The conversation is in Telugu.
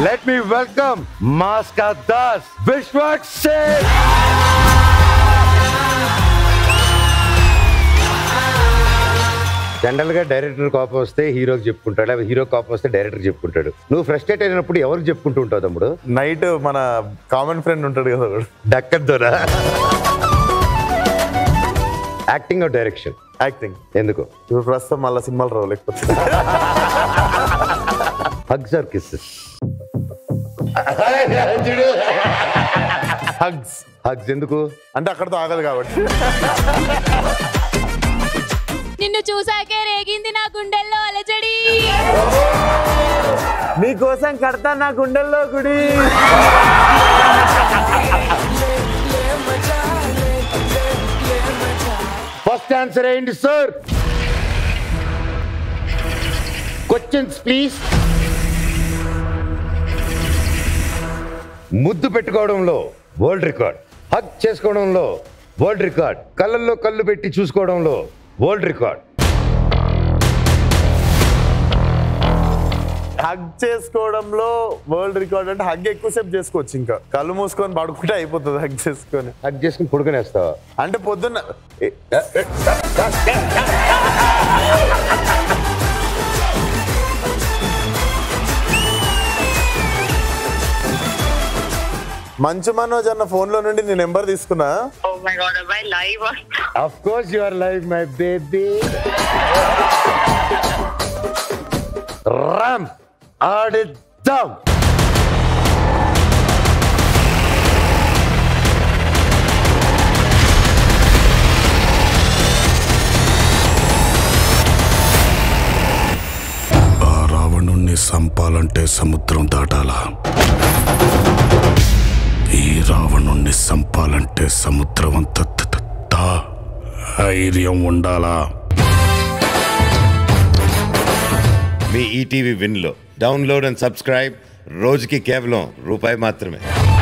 Let me welcome Maska Das Vishwak Singh. General గా డైరెక్టర్ కోపం వస్తే హీరోకి చెప్పుకుంటాడు, లేదా హీరో కోపం వస్తే డైరెక్టర్ చెప్పుకుంటాడు. నువ్వు ఫ్రస్ట్రేట్ అయినప్పుడు ఎవరికి చెప్పుకుంటూ ఉంటావు తమ్ముడు? నైట్ మన కామన్ ఫ్రెండ్ ఉంటాడు కదా డక్కద్దోరా. Acting or direction? యాక్టింగ్. ఎందుకు? ఇప్పుడు ప్రస్తుతం మళ్ళీ సినిమాలు రావు, లేకపోతే hugs or kisses? Hugs. Hugs ఎందుకు అంటే అక్కడతో ఆగదు కాబట్టి. నిన్ను చూసాకే రేగింది నా గుండెల్లో అలజడి. నీకోసం కడతా నా గుండెల్లో గుడి. ఫస్ట్ ఆన్సర్ ఏంటి సార్? Questions please. ముద్దు పెట్టుకోవడంలో వరల్డ్ రికార్డ్, హగ్ చేసుకోవడంలో వరల్డ్ రికార్డ్, కళ్ళల్లో కళ్ళు పెట్టి చూసుకోవడంలో వరల్డ్ రికార్డ్. హగ్ చేసుకోవడంలో వరల్డ్ రికార్డ్. అంటే హగ్ ఎక్కువసేపు చేసుకోవచ్చు, ఇంకా కళ్ళు మూసుకొని పడుకుంటే అయిపోతుంది. హగ్ చేసుకొని హగ్ చేసుకుని పడుకునేస్తావా? అంటే పొద్దున్న మంచు మనోజ్ అన్న ఫోన్ లో నుండి నీ నెంబర్ తీసుకున్నా. Oh my God, am I live? Of course you are live, my baby. Ram, ఆడిద్దాం. ఆ రావణుణ్ణి సంపాలంటే సముద్రం దాటాలా, ఈ రావణుణ్ణి సంపాలంటే సముద్రం అంత ధైర్యం ఉండాలా. మీ ఈటీవీ విన్లో డౌన్లోడ్ అండ్ సబ్స్క్రైబ్. రోజుకి కేవలం ₹1 మాత్రమే.